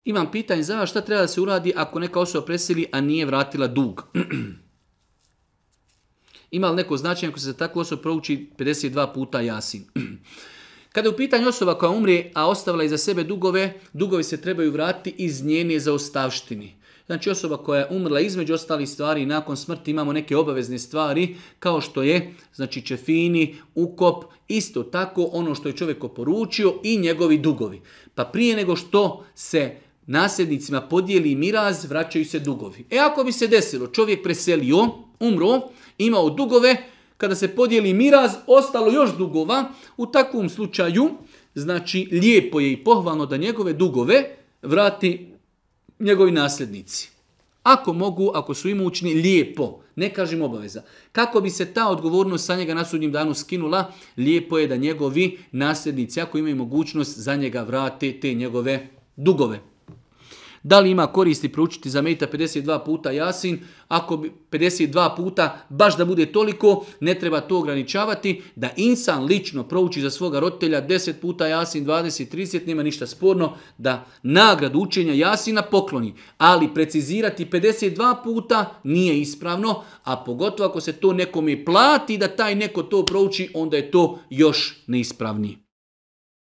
Imam pitanje za vas, šta treba da se uradi ako neka osoba preseli, a nije vratila dug? Ima li neko značenje ako se za takvu osobu prouči 52 puta Jasin? Kada je u pitanju osoba koja umre, a ostavila iza sebe dugove, dugovi se trebaju vratiti iz njene zaostavštini. Znači osoba koja je umrla između ostalih stvari i nakon smrti imamo neke obavezne stvari kao što je znači čefini, ukop, isto tako ono što je čovjek oporučio i njegovi dugovi. Pa prije nego što se nasljednicima podijeli miraz, vraćaju se dugovi. Ako bi se desilo, čovjek preselio, umro, imao dugove, kada se podijeli miraz, ostalo još dugova, u takvom slučaju, znači lijepo je i pohvalno da njegove dugove vrati njegovi nasljednici. Ako mogu, ako su imućni, lijepo, ne kažem obaveza. Kako bi se ta odgovornost sa njega na sudnjem danu skinula, lijepo je da njegovi nasljednici, ako imaju mogućnost, za njega vrate te njegove dugove. Da li ima koristi proučiti za mejita 52 puta Jasin? Ako bi 52 puta baš da bude toliko, ne treba to ograničavati. Da insan lično prouči za svoga roditelja 10 puta Jasin, 20, 30, nema ništa sporno. Da nagradu učenja Jasina pokloni. Ali precizirati 52 puta nije ispravno, a pogotovo ako se to nekome plati da taj neko to prouči, onda je to još neispravnije.